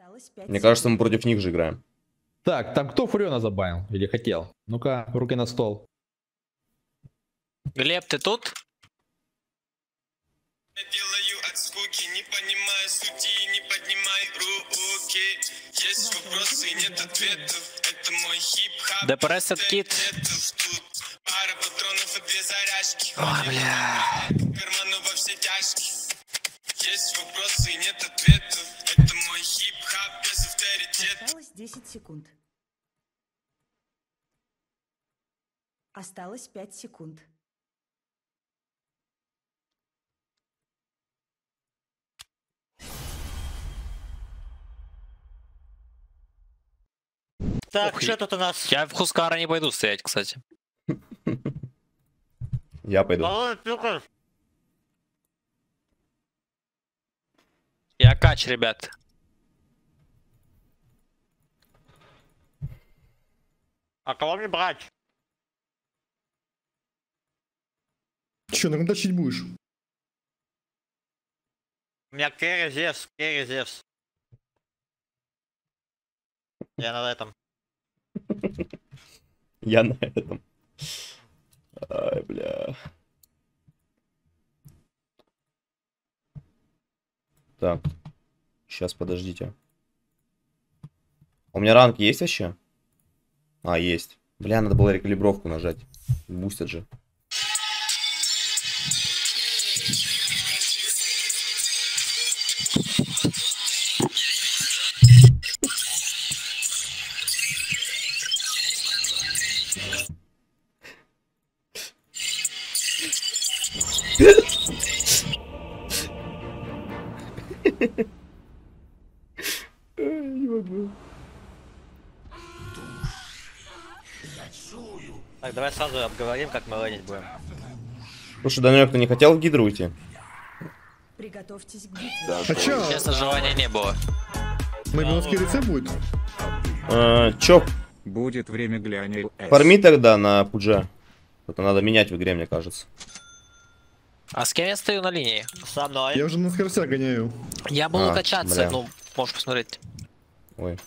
Мне кажется, мы против них же играем. Так, там кто Фуриона забанил? Или хотел? Ну-ка, руки на стол. Глеб, ты тут? Делаю от скуки, не понимаю сути, не поднимай руки. Есть вопросы, нет ответов. Это мой хип-хап. Депрессед кит. Пара патронов и 2 заряжки. Ой, бля. Карману во все тяжкие. Есть вопросы, нет ответов. Это мой хип-хап без авторитета. Осталось 10 секунд. Осталось 5 секунд. Так, что тут у нас? Я в Хускара не пойду стоять, кстати. Я пойду. Я кач, ребят. А кого мне брать? Че, на ком тащить будешь? У меня керри Зевс, керри Зевс. Я на этом. Я на этом. Ай, бля. Так. Сейчас, подождите. У меня ранг есть вообще? А, есть. Бля, надо было рекалибровку нажать. Бустят же. Не могу. Так, давай сразу обговорим, как мы лейнить будем. Слушай, Данек, ты не хотел в гидру уйти? Приготовьтесь к битве. А чё? Честно, желания не было. На минуске РЦ будет? Чё, Будет время глянь. фарми тогда на Пудже. Это надо менять в игре, мне кажется. А с кем я стою на линии? Со мной. Я уже на скоростя гоняю. Я буду А, качаться, бля. ну, можешь посмотреть. Ой.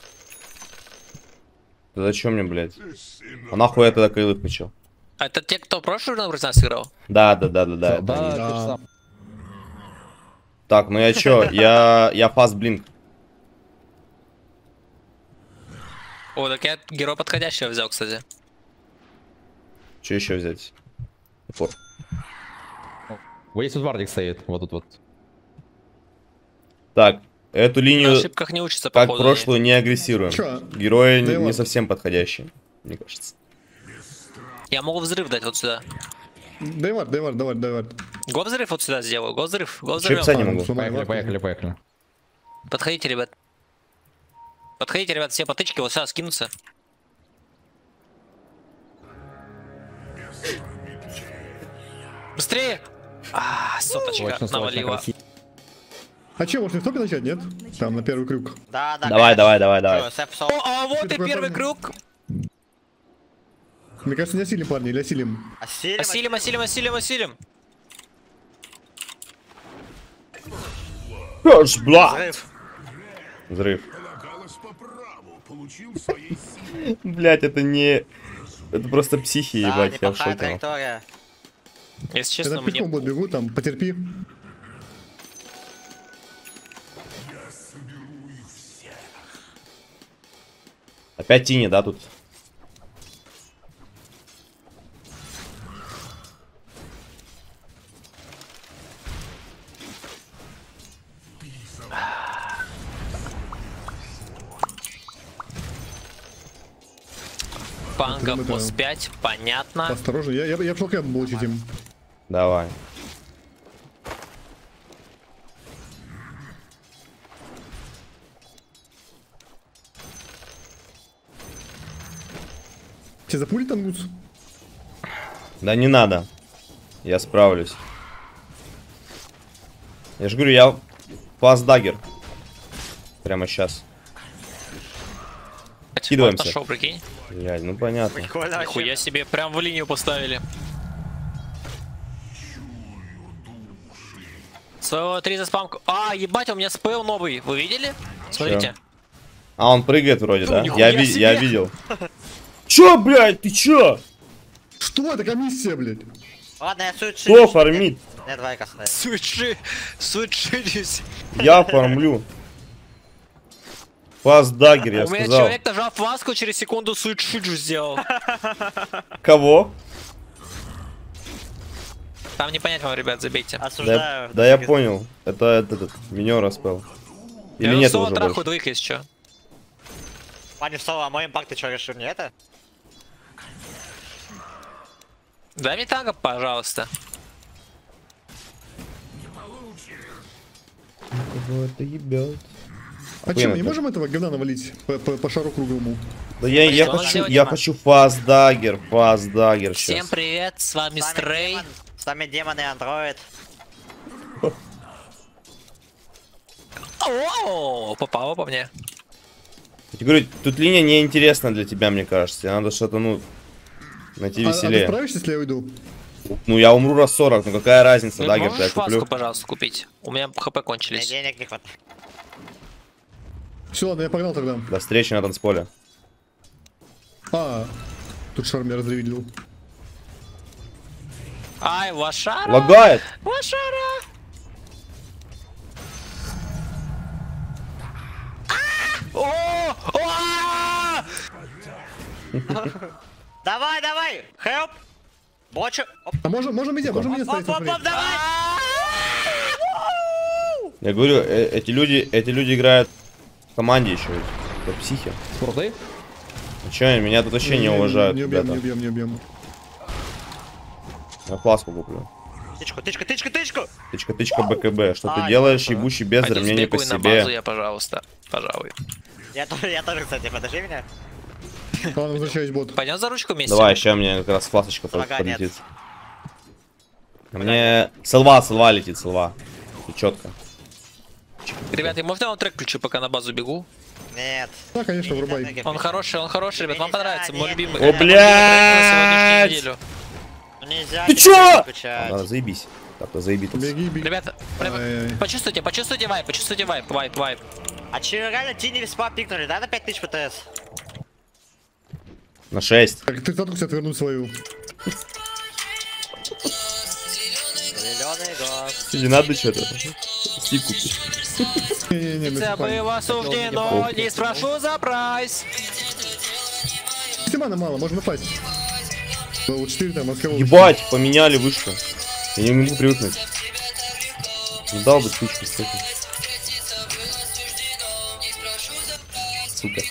Да зачем мне, блядь? А нахуй я тогда кайлы хочу? А это те, кто прошлый на нас сыграл? Да. Да, это они. ты же сам. Так, ну я чё? Я фаст блинк. О, так я герой подходящего взял, кстати. Что еще взять? Упор. Вот здесь вот Вардик стоит, вот тут вот. Так, эту На линию, ошибках не учится, как походу. прошлую, не агрессируем. Чё? Герои Да и не ладно. совсем подходящие, мне кажется. Я могу взрыв дать вот сюда. Давай. Го взрыв вот сюда сделаю, го взрыв, го Чипса не взрывем. могу. Поехали. Подходите, ребят. Подходите, ребят, все потычки вот сюда скинутся. Быстрее! А, соточка Очень срочно, навалила. красиво. А че, может не в топе начать, нет? Там на первый крюк. Да. Давай. Чё, Сэп Сол. О, а вот и такое первый парни? круг. Мне кажется, не осилим, парни, или осилим? Осилим. Бла! Взрыв. Взрыв. Блять, это не... Это просто психи, Да, ебать, я в неплохая шоке. траектория. Если Я честно, там пешком мне... вот бегу, там, потерпи. Опять тини, да, тут? Панга Прям это- плюс 5, понятно. Осторожно, я пошел кэп булочить им. Давай. Тебе запулить там гуц? Да не надо. Я справлюсь. Я же говорю, я фаст даггер. Прямо сейчас. Скидываемся. Отошел, прикинь. Блядь, ну понятно. Прикольно вообще. Нихуя себе, прям в линию поставили. Своего 3 за спамку. А, ебать, у меня спел новый. Вы видели? Смотрите. А, он прыгает вроде, да? нихуя Я себе. видел. Чё, блядь, ты чё? Что это комиссия, блядь? Ладно, я сует Кто фармит? Нет, давай косной. Суетшились. Я фармлю. Фаст дагер, я У меня сказал. человек, нажав фаску, через секунду суетшиджу сделал. Кого? Там не понять вам, ребят, забейте. Осуждаю. Да я понял. Это этот, меня распел. Или нет уже траху больше? двоих, если что. Пани Соло, а мой импакт ты что, решил не это? Дай мне тага, пожалуйста. Кого это ебет? А что, мы не можем этого говна навалить по шару круговому? Да я Что он хочу, делает, я Дима? хочу фаст дагер Всем сейчас. привет, с вами Стрей. С вами демон и андроид. О, попало по мне. Я тебе говорю, тут линия неинтересна для тебя, мне кажется. Тебе надо что-то, ну, найти А ты веселее. справишься, если я уйду? Ну, я умру раз 40, ну какая разница, Ты дагер я можешь фаску, куплю. пожалуйста, купить? У меня хп Мне кончились. денег не хватает. Все, ладно, я погнал тогда. До встречи на танцполе. А, тут шар меня разревелил. Ай, Вашара! Лагает! Вашара! О! О! Давай, давай! Help! Бочу! Оп, А можем меня ставить, оп, смотри. давай! Я говорю, эти люди играют в команде еще. Это психи. Спорты? А чё, меня тут вообще не уважают, Не убьем, ребята. не убьем. Я фласку куплю. Тычку, тычку, тычку, тычку! Тычка БКБ. Что ты А, делаешь, ясно. ебучий бездарь, Пойду мне не по спекуй на базу, себе. я, пожалуйста. Пожалуй. Я тоже, кстати, подожди меня. Ладно, возвращаюсь бот. Пойдем за ручку вместе. Давай, сейчас мне как раз фласочка Врага нет. подлетит. Мне сылва летит, сылва. И четко. Ребята, можно я вам трек включу, пока на базу бегу? Нет. Да, конечно, врубай. Он хороший, ребят, вам понравится, мой Нет, любимый. нет, О, блядь! Неделю. Ну нельзя. Ты тебе чё? включать. Надо заебись. Так-то заебитесь. Беги, беги. Ребята, прямо Ай-яй. почувствуйте вайп. А че, реально Тини веспа пикнули, да, на 5000 ПТС? На 6. Так, ты статус отвернуть свою. Зеленый год. Не надо что-то. Стик купить. Не-не-не, мы Тебе спали. было суждено, не спрошу за прайс. Стимана мало, можно напасть. Ну, вот 4 там, маскировал. Ебать, поменяли вышку. Я не могу привыкнуть. Ну, дал бы тычку, кстати. Сука.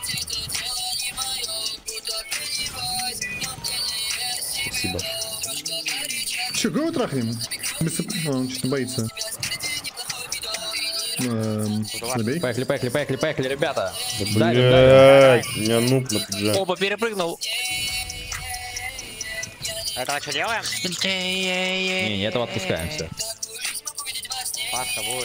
Спасибо. Че, кого трахнем? Он что-то боится. Набей. Поехали, ребята. Да, Давим, блядь, у меня нуб на пудже. Оба перепрыгнул. Это что делаем? Не, этого отпускаемся. Паска будет.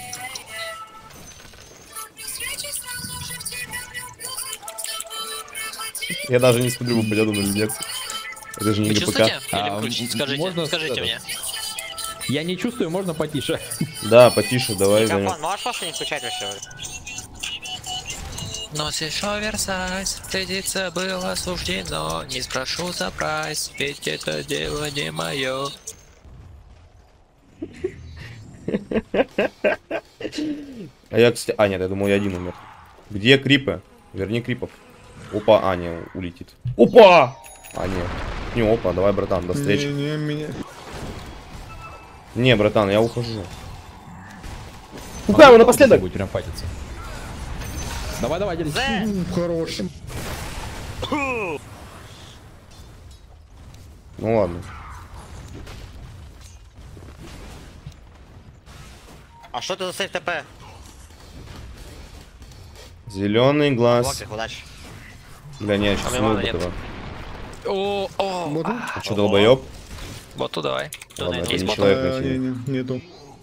Я даже не смотрю, попадет он или нет. Это же не Вы ГПК. чувствуете? А, Или включите? можно Скажите это? мне. Я не чувствую, можно потише. Да, потише, давай за Микрофон можешь просто не включать вообще? Носишь оверсайз, стыдиться было суждено, не спрошу за прайс, ведь это дело не мое. А я, кстати... А, нет, я думал, я один умер. Где крипы? Верни крипов. Опа, а, не, улетит. Опа! А, нет. Не, опа, давай, братан, до встречи. Не, меня. Не, братан, я ухожу. Пукай его напоследок! Будет прям фатиться. Давай, делись. Хорош. Ну ладно. А что это за сейф ТП? Зеленый глаз. Локих, удачи. Бля, не, я сейчас А смыл меня нет. этого. О, Боту? А что, долбоёб? вот туда давай. Ладно, это Есть не бот? человек А, красивый. нету.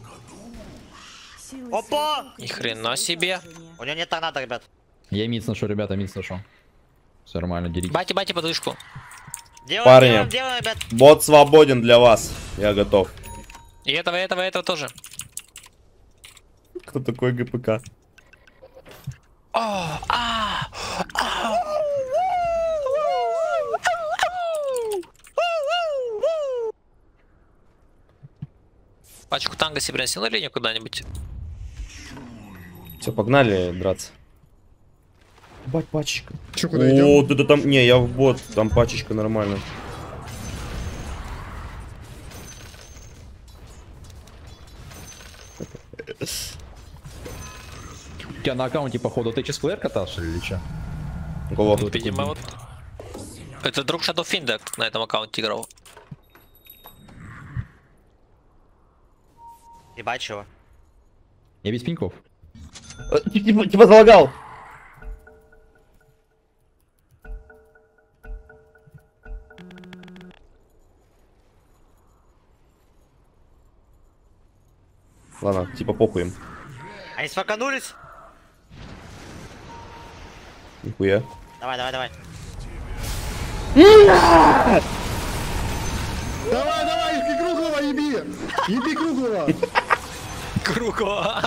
Силы Опа! света Ни хрена себе. У него нет торнадо, ребят. Я мид сношу, ребята, мид сношу. Все нормально, деритесь. Бати подвышку. Парни. Делаем, ребят. Бот свободен для вас. Я готов. И этого тоже. Кто такой ГПК? Пачку танго себе приносил или не куда-нибудь? Все, погнали драться. Бать, пачечка. Че, куда идем? О, ты там... Не, я в бот, там пачечка нормально. У тебя на аккаунте, походу, ты чисплеер катался или что? Кого? Видимо, вот. Это друг Shadowfiend на этом аккаунте играл. Ебать чего. Я без пеньков. Типа залагал. Ладно, типа похуй им. Они сфаканулись? Нихуя. Давай, давай, давай. Давай, давай, еби круглого, еби! Еби круглого! Круглого.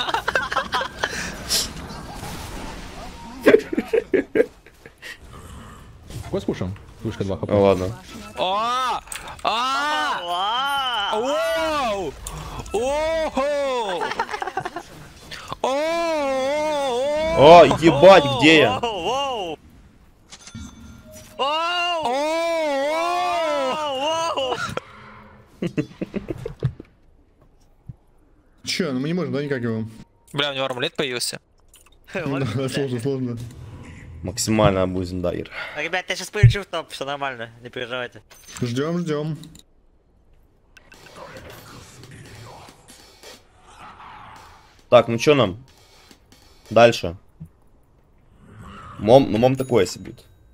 Какой спушим? Вышка 2 хп. Ну ладно. О! Оу! Ого! О, ебать, где я? Воу! Воу! Воу! Че, ну мы не можем, да, никак его? Бля, у него армлет появился. Да, сложно, сложно. Максимально абузим дагер. Ребят, я сейчас полечу в топ, все нормально, не переживайте. Ждем, ждем. Так, ну чё нам? Дальше. Мом такое себе.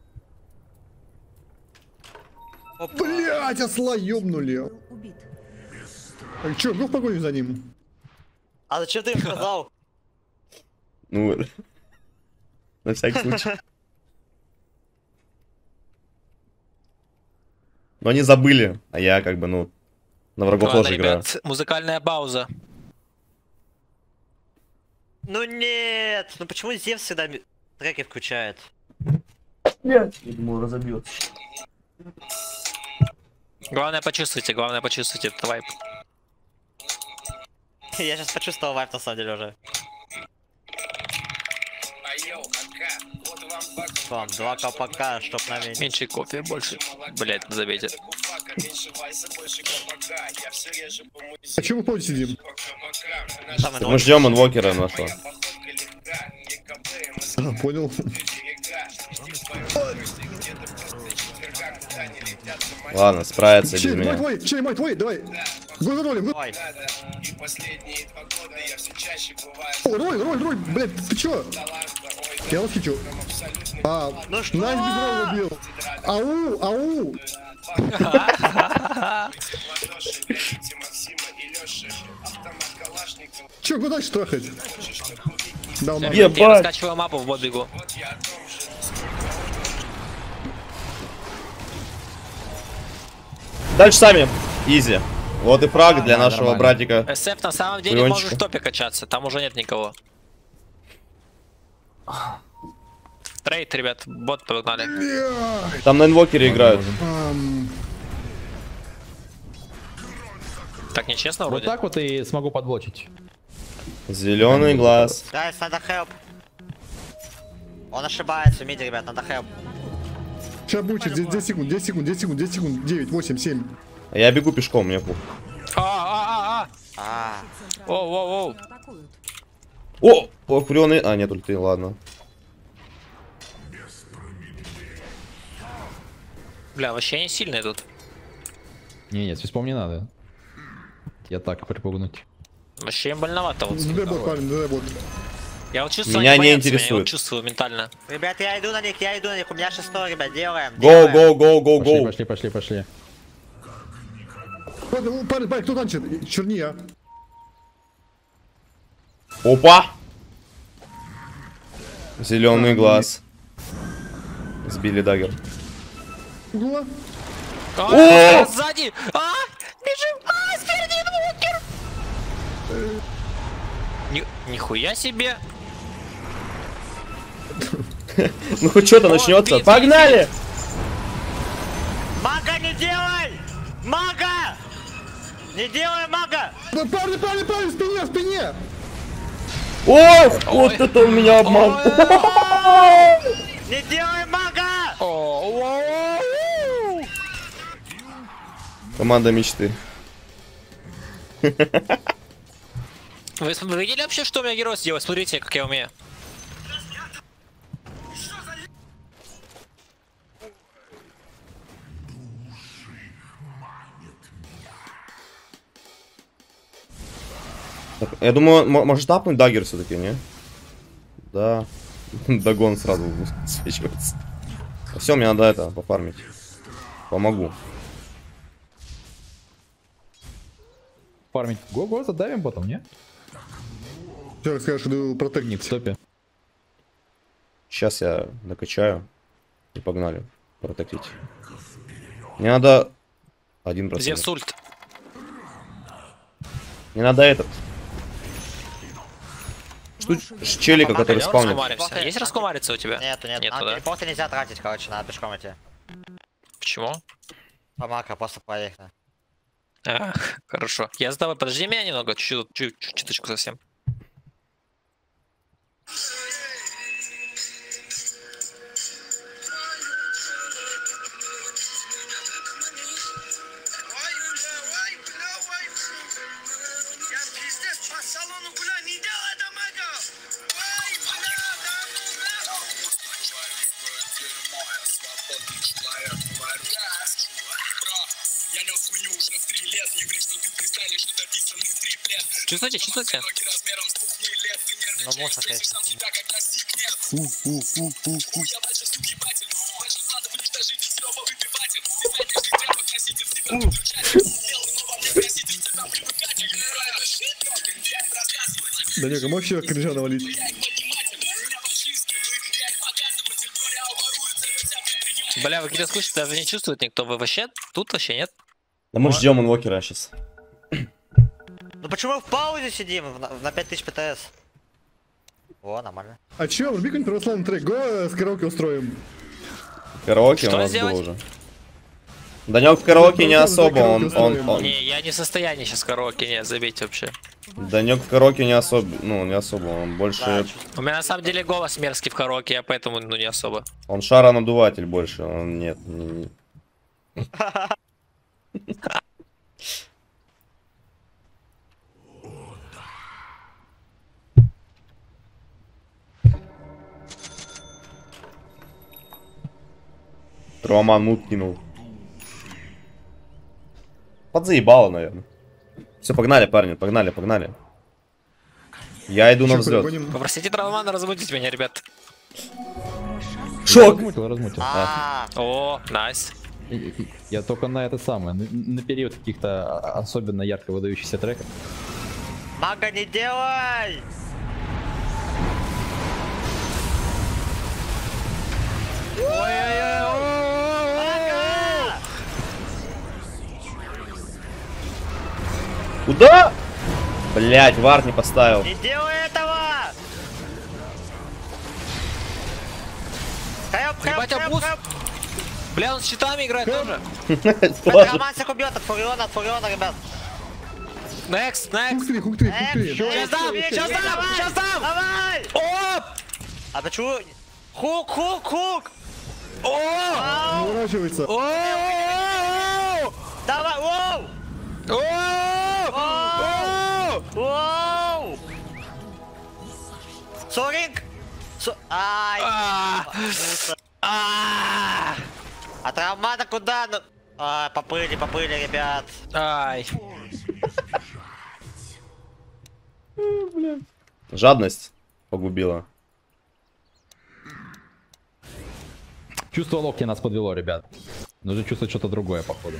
Блять, осла ёбнули. Убит. А чё, ну в погоню за ним. А зачем ты им сказал? Ну, на всякий случай. Но они забыли, а я как бы, ну, на врагов Ладно, тоже играю. ребят, музыкальная пауза. Ну нет, ну почему Зевс всегда треки включает? Я думал, разобьется. Главное почувствуйте этот вайп. Я сейчас почувствовал вайп на самом деле уже. Вам 2 КПК, чтоб на меня. Меньше кофе, больше. Блять, забейте. А чё мы в поле сидим? Мы ждем инвокера нашего. Ага, понял. Ладно, справится без Че, меня. мой твой, давай. Гол, роль, Ой, роль, блядь, ты чё? Я вас хичу. А, ну что? Найс без рола убил. Ау. Чё, куда дальше трахать? Да, ладно. Я Ебать! раскачиваю мапу в бот бегу. Дальше сами. Изи. Вот и фраг для Нормально, нашего нормально. братика. SF на самом деле Леончика. может в топе качаться, там уже нет никого. Трейд, ребят, бот погнали. Там на инвокере играют. Так нечестно Вот вроде. так вот и смогу подблочить. Зеленый глаз. гайс, надо хелп. Он ошибается в миде, ребят, надо хелп. Сейчас будет, 10 секунд, 9, 8, 7. А я бегу пешком, мне пух. А, Оу. Атакуют. О, упрёный. А, нет, ульты, ладно. Бля, вообще не сильные тут. Не, свиспом не надо. Я так припугнуть. Вообще им больновато вот. ДД-бот, парень, ДД-бот. Я вот чувствую, Меня они не боятся интересует. я вот чувствую ментально. ребят, я иду на них, у меня 6, ребят, делаем. Go. Пошли. Парень, кто танчит? Черни, а. Опа! Зеленый глаз. Сбили дагер. Угла. А, сзади! Бежим! Спереди инвокер! Нихуя себе! Ну хоть что-то начнется. Погнали! Мага, не делай! Мага! Не делай мага! Парни, в спине! Ой, вот это он меня обманул. Не делай мага! Команда мечты. Вы видели вообще, что у меня герой сделал? Смотрите, как я умею. Так, я думаю, может тапнуть даггер все-таки, не? Да. Дагон сразу высвечивается. Все, мне надо это пофармить. Помогу. Фармить. Го-го, задавим потом, не? Че, скажешь, что Не протектник? в топе. Сейчас я докачаю. И погнали. Протектить. Мне надо 1%. Зевс ульт. Мне надо этот. Челика, который Давай спавнит. раскумаримся. Есть раскумариться у тебя? Нету. Нету, да? Телепорты нельзя тратить, короче, надо пешком идти. Почему? По макро просто поехали. А, хорошо. Я с тобой, подожди меня немного, чуточку совсем. Чувствуете, чувствуете? Ну, мусор есть. Данёка, можешь еще кринжа навалить? Бля, вы какие-то скучные, даже не чувствует никто. Вы вообще? Тут вообще нет? Да мы ждем инвокера сейчас. Ну почему в паузе сидим на 5000 ПТС? О, нормально. А чё, вруби какой-нибудь православный трек, го с караоке устроим. Караоке Что у нас сделать? было уже. Данёк в караоке не особо, он... Не, я не в состоянии сейчас караоке, не, забейте вообще. Данёк в караоке не особо, ну не особо, он больше... У меня на самом деле голос мерзкий в караоке, я поэтому, ну, не особо. Он шаронадуватель больше, он нет. Не. Роман мут кинул. Подзаебало, наверное. Все, погнали, парни, погнали. Я иду на взлет. Попросите Травмана разбудить меня, ребят. Шок! Размутил. О, найс. Я только на это самое, на период каких-то особенно ярко выдающихся треков. Мага, не делай! Мага! Куда? Блять, вард не поставил. Не делай этого! Ебать, абуз. Бля, он с щитами играет тоже. Тоже. Роман всех убьет от Фуриона, ребят. Next. Хук 3. Сейчас дам! Давай! Оп! А почему? Хук! Не уворачивается. Давай! Воу! Соринг! Ай! А травмата куда? Ну... Поплыли, ребят. Ай. Жадность погубила. Чувство локти нас подвело, ребят. Нужно чувствовать что-то другое, походу.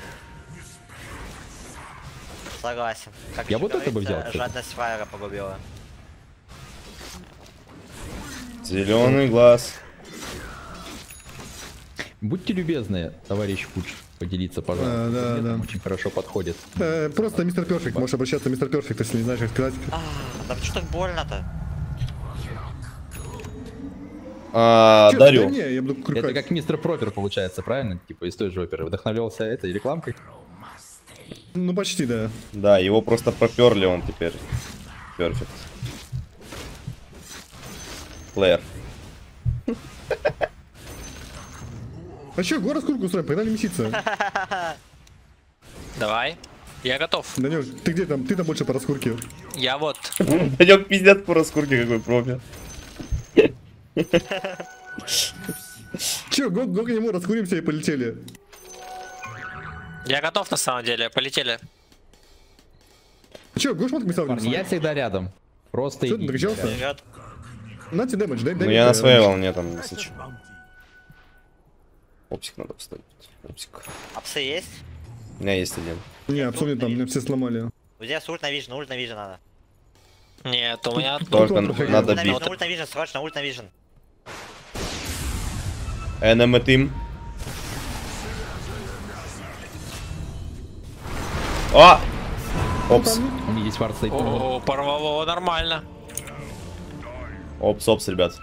Согласен. Как Я еще вот это бы говорится, взял, кстати. жадность фраера погубила. Зеленый глаз. Будьте любезны, товарищ Куч, поделиться, пожалуйста. Да, Мне да. там очень хорошо подходит. Просто мистер Перфект, можешь обращаться мистер Перфект, если не знаешь, как сказать. Да что так больно-то? Чё, Дарю. дай мне, я буду Это крутить. как мистер Пропер получается, правильно? Типа из той же оперы. Вдохновлялся этой рекламкой. Ну почти, да. Да, его просто проперли, он теперь. Перфект. Плеер. А чё, город сколько устроим, погнали меситься. Давай. Я готов. Данёк, ты где там? Ты там больше по раскурке. Я вот. Данёк пиздец по раскурке какой профи. Чё, гогнем раскуримся и полетели. Я готов на самом деле. Полетели. Чё, Гош мы Парни, я всегда рядом. Просто Что ты идите. докачался? Вперед. На тебе дэмэдж, дай Ну мне я на это. своей волне там, если чё. Опсик надо поставить. Опсик. Апсы есть? У меня есть один. Не, абсолютно там, меня все сломали. У тебя ульт на вижен надо. Нет, у меня... Только Тут надо Ульт на бить. вижен, ульт на вижен, срочно, ульт на вижен. Enemy team. А! Опс. У них есть вард стоит. О, порвало нормально. Опс, опс, ребят.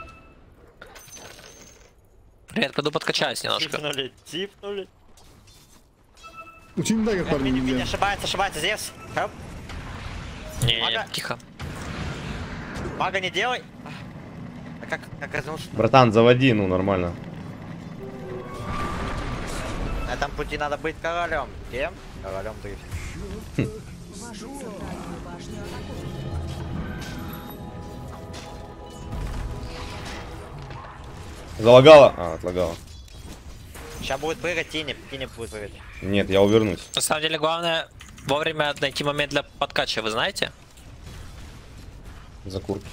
Привет, пойду подкачаюсь немножко. Типнули. Учи не дагер, парни, Мини нельзя. ошибается, Зевс. Хэп. Не, Мага. тихо. Мага не делай. А как разнулся? Братан, заводи, ну нормально. На этом пути надо быть королем. Кем? Королем дрифт. Вашу центральную башню атакуют. Залагало? А, отлагало. Сейчас будет прыгать, Тини будет прыгать. Нет, я увернусь. На самом деле, главное вовремя найти момент для подкача, вы знаете? За курки.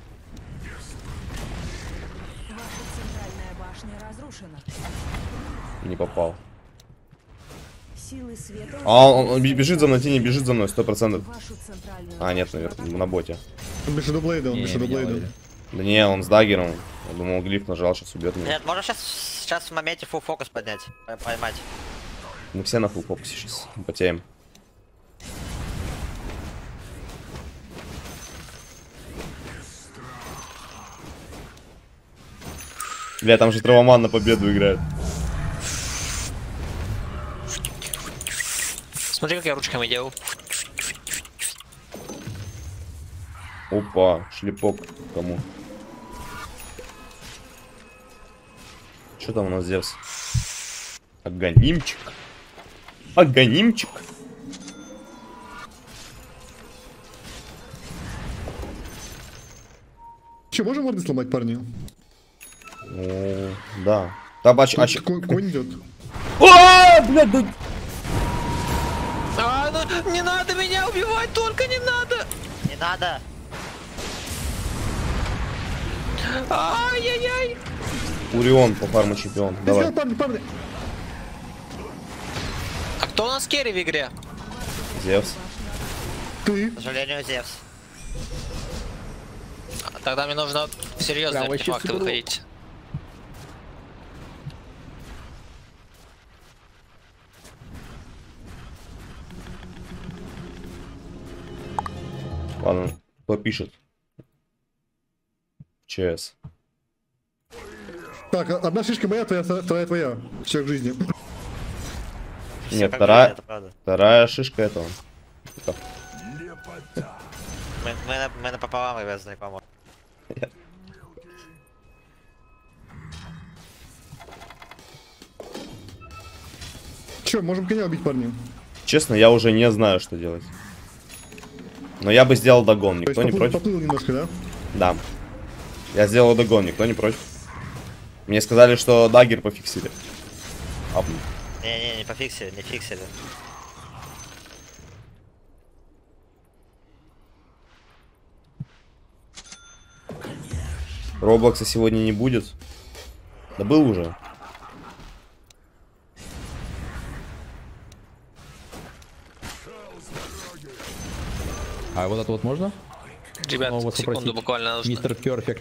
Ваша центральная башня разрушена. Не попал. Силы света... А, он бежит за мной, Тини бежит за мной, 100%. Вашу центральную А, нет, башню наверное, на боте. Он без Shadowblade, он без Shadowblade. Да не, он с даггером. Я думал, глиф нажал, сейчас убьет меня. Нет, можно сейчас в моменте full фокус поднять. Поймать. Мы все на фулл фокусе сейчас. Потеем. Бля, там же Травоман на победу играет. Смотри, как я ручками делаю. Опа, шлепок кому? Что там у нас Зевс? Аганимчик. Аганимчик. Че, можем морды сломать, парни? О, да. Табач, Конь идет. А, блядь, да... Ну, не надо меня убивать, только не надо! Не надо. Ай-яй-яй! Урион по фарму чемпион. Давай. Парни. А кто у нас керри в игре? Зевс. Ты. К сожалению, Зевс. Тогда мне нужно серьезные Прям вообще артефакты супер. выходить. Ладно, кто пишет? ЧС. Так, одна шишка моя, вторая твоя. Человек жизни. Нет, Как вторая, это правда. вторая шишка этого. Мы напополам, ребят, знакомы. Че, можем коня убить, парни? Честно, я уже не знаю, что делать. Но я бы сделал догон, То есть никто не против? поплыл немножко, да? Да. Я сделал догон, никто не против. Мне сказали, что даггер пофиксили. Не пофиксили, не фиксили. Роблокса сегодня не будет. Да был уже. А вот это вот можно? Ребят, Снова вас секунду попросить. буквально нужно. Мистер Перфект.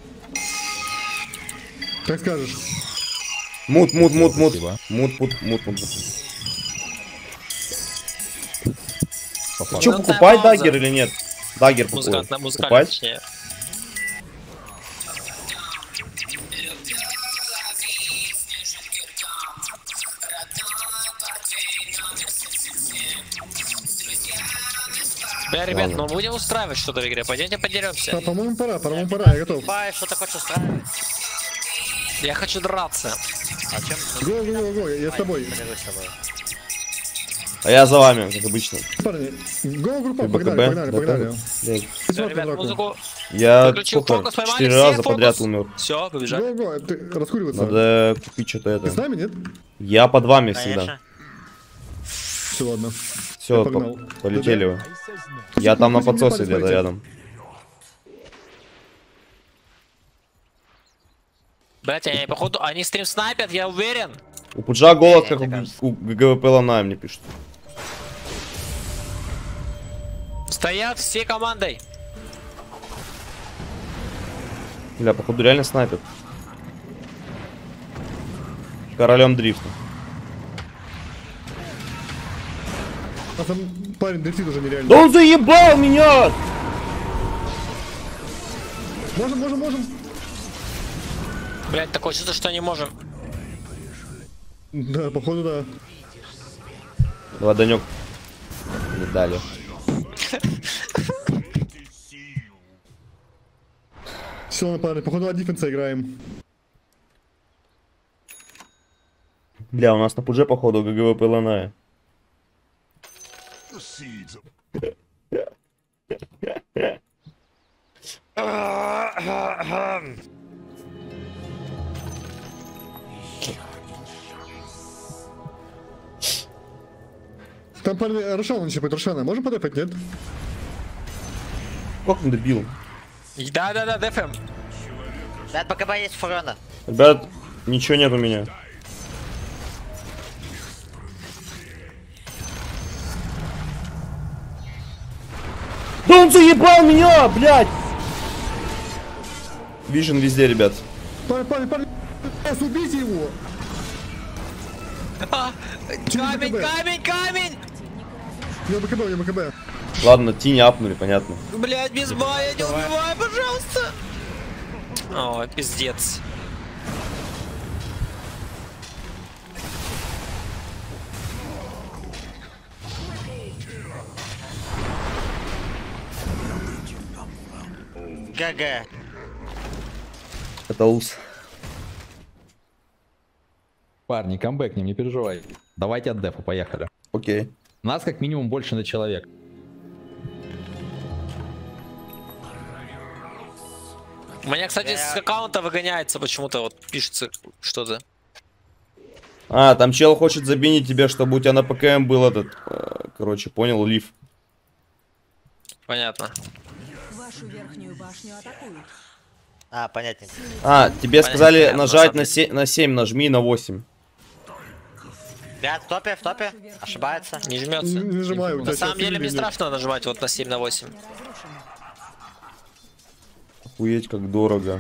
Как скажешь. Мут. Спасибо. Мут. По факту. Че, Ну, покупать пауза. даггер или нет? Даггер покупать. Музыкально, Покупать? точнее. Бля, ребят, Ладно. ну будем устраивать что-то в игре. Пойдемте подеремся. По-моему, пора, я готов. Бай, что ты хочешь устраивать? Я хочу драться. А чем? Го, я с тобой. Поделюсь с тобой. А я за вами, как обычно. Парни, го, группа, Ты погнали. БКБ? Готовы? Блядь. Всё, ребят, музыку. Я Выключил сколько? фокус, поймали 4 все, раза фокус. подряд умер. Все, побежали. Го, ты раскуриваться. Надо купить что-то Ты с это. нами, нет? Я под вами всегда. Конечно. Все, ладно. Все, Я погнал. полетели вы. Я там на подсосе где-то рядом. Блять, они походу, они стрим снайпят, я уверен. У Пуджа голод, как мне кажется. у ГГВП Лана мне пишут. Стоят всей командой. Бля, походу реально снайпер. Королем дрифта. А там парень дрифтит уже нереально. Да он заебал меня! Можем. Блять, такое чувство, что не можем. Да, походу, да. Давай, Данек. Не дали. Все, парни, походу от дефенса играем. Бля, у нас на Пудже, походу, ГГВП Лана. Там парни Рошана начали, Рошана. Можем подъехать, нет? Как он дебил? Да, дефем. Ребят, БКБ есть фурона. Ребят, ничего нет у меня. Да он заебал меня, блядь! Вижен везде, ребят. Парни, убейте его! Камень! У меня БКБ. Ладно, тени апнули, понятно. Блять, без бая, не убивай, пожалуйста. О, пиздец. ГГ. Это ус. Парни, камбэкнем, не переживай. Давайте от дефа, поехали. Окей. Нас как минимум больше на человек. У меня, кстати, с аккаунта выгоняется почему-то, вот пишется что-то. А, там чел хочет забинить тебя, чтобы у тебя на ПКМ был этот, короче, понял, лиф. Понятно. Вашу верхнюю башню атакуют. А, понятненько. А, тебе Понятно, сказали понятно, нажать смотри. на 7, нажми на 8. Ребят, в топе. Ошибается. Не жмется. Не нажимаю. у тебя На самом сейчас деле мне нет. страшно нажимать вот на 7 на 8. Разрушена. Охуеть, как дорого.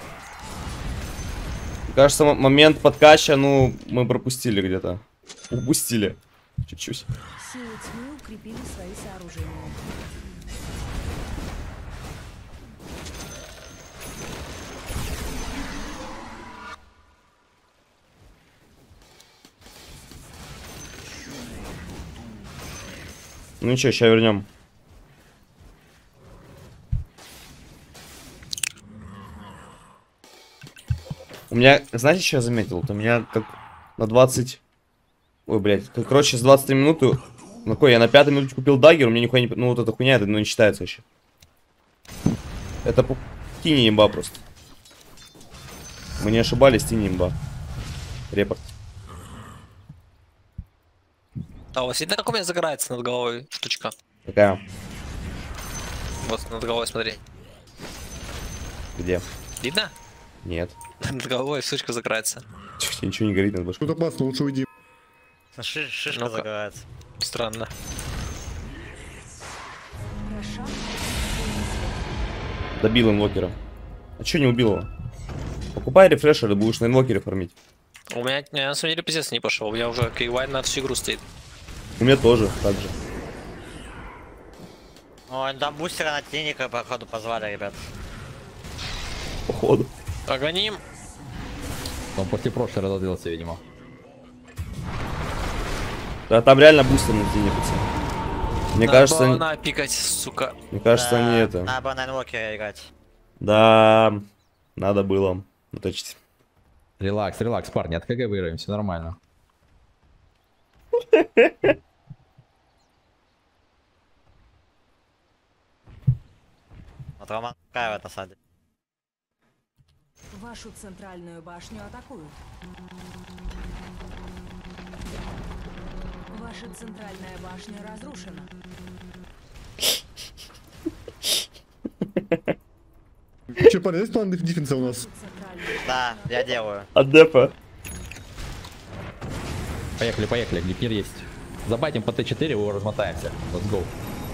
Кажется, момент подкача, ну, мы пропустили где-то. Упустили. Чуть-чуть. Силы тьмы укрепили свои сооружения. Ну ничего, сейчас вернем. У меня, знаете, что я заметил? Вот у меня как на 20... Ой, блядь. Короче, с 23 минуты... Ну какой, я на 5 минуте купил даггер, у меня нихуя не... Ну вот эта хуйня, это ну, не считается вообще. Это тини имба просто. Мы не ошибались, тини имба. Репорт. А у вас видно, как у меня загорается над головой штучка? Какая? Вот над головой, смотри. Где? Видно? Нет. Над головой штучка загорается. Ничего не горит над башкой. Тут опасно, лучше уйди. Шишка Ну-ка. загорается. Странно. Рошан Добил инвокера. А чё не убил его? Покупай рефрешер и будешь на инвокере фармить. У меня на самом деле пиздец не пошел. У меня уже кейвайн на всю игру стоит. У меня тоже, так же. Ой, там бустера на тенника, походу, позвали, ребят. Походу. Погоним. Он после прошлой разозлился, видимо. Да там реально бустер на тени, пацаны. Мне кажется, Надо пикать, сука. мне кажется, они это. Надо было на инвокере играть. Да, надо было уточить. Релакс, релакс, парни, от КГ выиграем, все нормально. Вот Роман кайвает на самом деле. Вашу центральную башню атакуют. Ваша центральная башня разрушена. Че, парни, есть план дефенса у нас? Центральную Да, я делаю. От депа. Поехали, поехали, глипнир есть. Забайтим по Т4, его размотаемся. Let's go.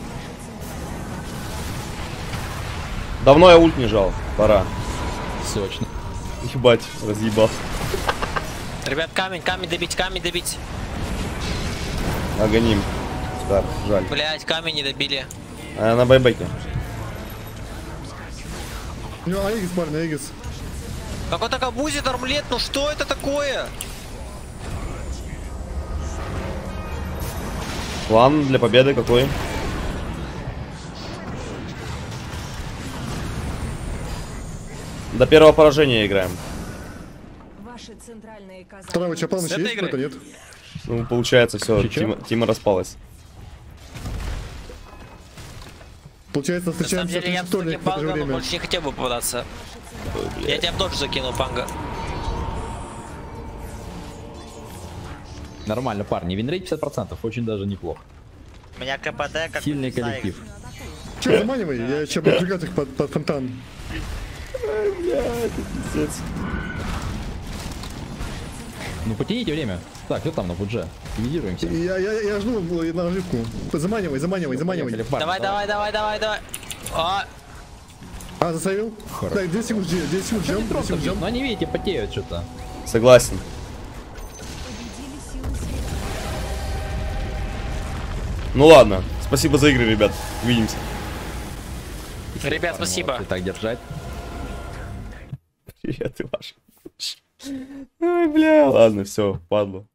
Давно я ульт не жал. Пора. Сочно. Ебать, разъебал. Ребят, камень добить. Агоним. Стар, жаль. Блять, камень не добили. А я на байбеке. У него Аегис, парни, Аегис. Как он так обузит армлет, ну что это такое? План для победы какой? До первого поражения играем. Ваши центральные казармы. Второго чапа С еще этой есть игры? какой-то, нет? Ну, получается, все, Чё-чё? Тима распалась. Получается, На самом встречаемся деле я в в вторник в это же панга время. больше не хотел бы попадаться. Я тебя в додж закину, панга. Нормально, парни, винрейт 50%, очень даже неплохо. У меня КПД как Сильный Сайк. коллектив. Че, заманивай, я сейчас буду прыгать их под фонтан. Ну потяните время. Так, кто там на пудже? Лидируемся. Я жду на ошибку. Заманивай. Поехали, парни, Давай. А, А, засейвил? Хорошо. Так, 10 секунд ждем, 10 секунд ждем, 10 секунд ждем. Ну они, видите, потеют что-то. Согласен. Победили силы света. Ну ладно. Спасибо за игры, ребят. Увидимся. ребят, Парни, спасибо. молодцы, так держать. Привет, Иваш. Ой, бля. Ладно, все, падло.